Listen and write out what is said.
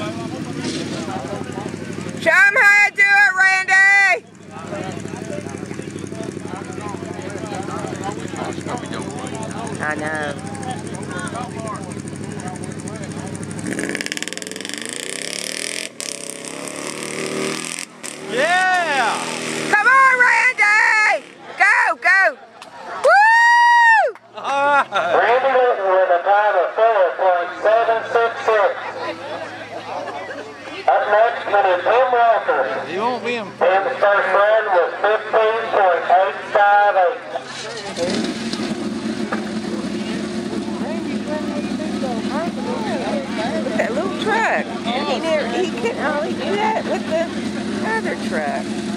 Show him how to do it, Randy! I know. Yeah! Come on, Randy! Go, go! Woo! Randy Litton with a time of 4.766. Up next, minute Tim Walker. He won't be in Tim's first run was 15.858. With that little truck. He couldn't only do that with the other truck.